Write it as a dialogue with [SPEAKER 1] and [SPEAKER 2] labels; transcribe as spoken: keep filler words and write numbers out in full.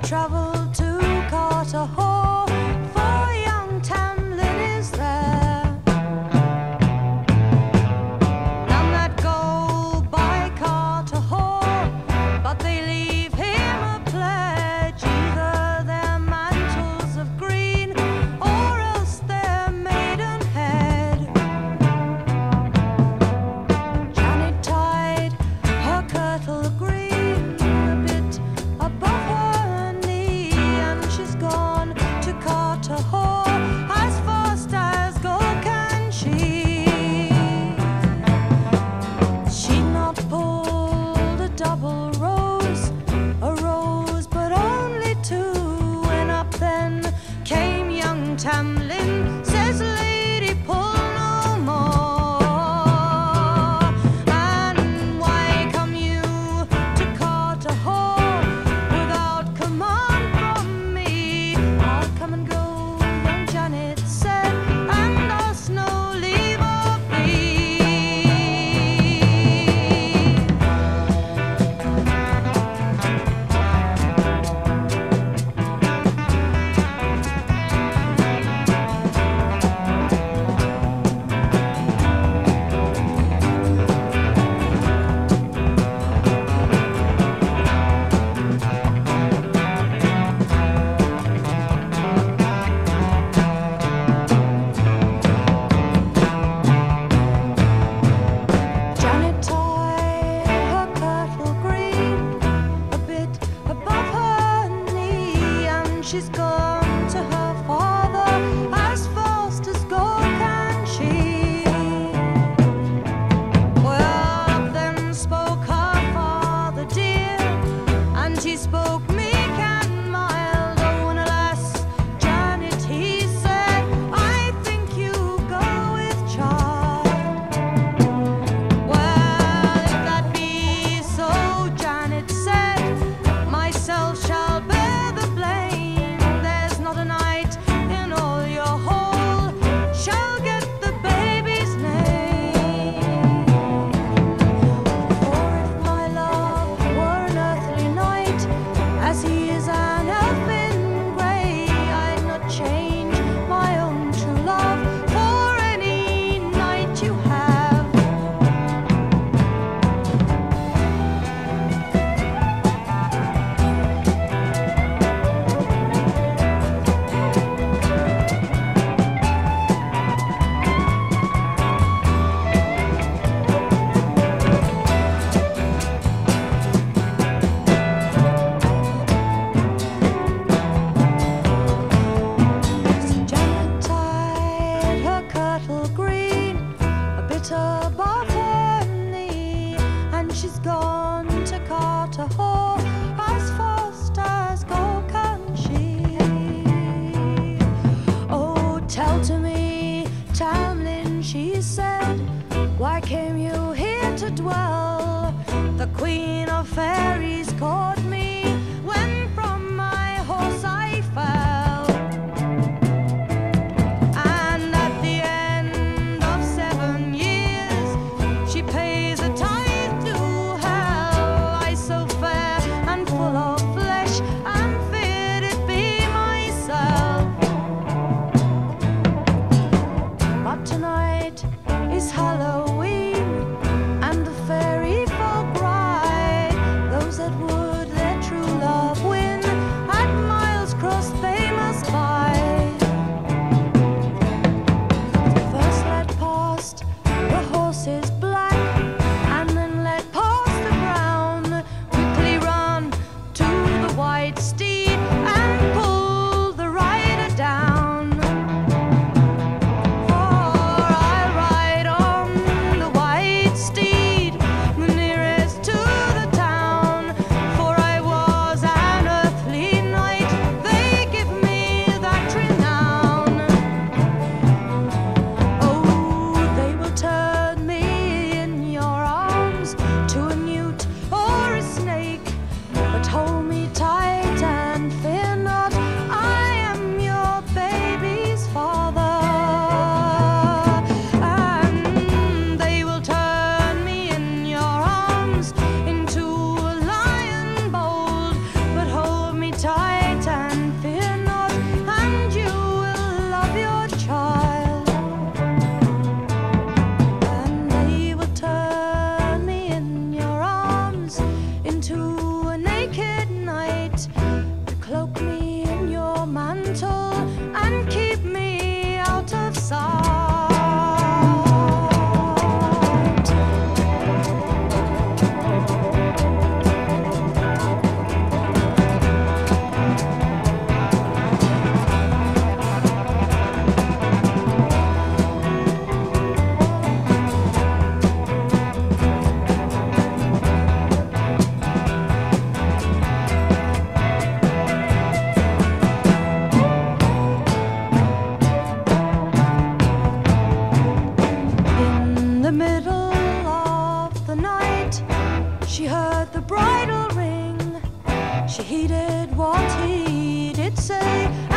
[SPEAKER 1] travelled to Carter Hall, for young Tam Lin is there. None that go by Carter Hall, but they leave him a pledge, either their mantles of green or else their maidenhead. Janet tied her kirtle green a bit above her knee, and she's gone to Carter Hall as fast as go can she. She'd not pulled a double rose, a rose but only two, when up then came young Tam Lin, says, "Lady, pull no more. And why come you to Carter Hall without command from me?" "I'll come and go," young Janet said, "and ask no leave of thee." Janet tied her kirtle green a bit above her knee, and she's gone to her father as fast as go can she. Well, up then spoke her father dear, and he spoke meek and mild. "Oh, and alas, Janet," he said, "I think you go with child." "Well, if that be so," Janet said, "myself shall bear the blame. There's not a knight in all your hall shall get the baby's name. For if my love were an earthly knight, as he is an elfin grey, I'd not change my own true love for any knight you have." Janet tied her kirtle green a bit above her knee, and she's gone to Carter Hall as fast as go can she. "Oh, tell to me, Tam Lin," she said, "why came you here to dwell? The Queen of Fairies caught me when from my horse I fell, and at the end of seven years she pays a tithe to hell. I so fair and full of flesh, am fit it be myself. But tonight is Halloween, and the fairy folk ride. Those that would their true love win, at miles crossed they must bide. First let past the horses black, and then let past the brown. Quickly run to the white steed, and pull the rider down. For I'll ride on the white steed, the nearest to the town. For I was an earthly knight, they give me that renown. Oh, they will turn me in your arms to a newt or a snake, but hold me tight and night to cloak me in your mantle and keep me out of sight. She heard the bridle ring. She heeded what he did say.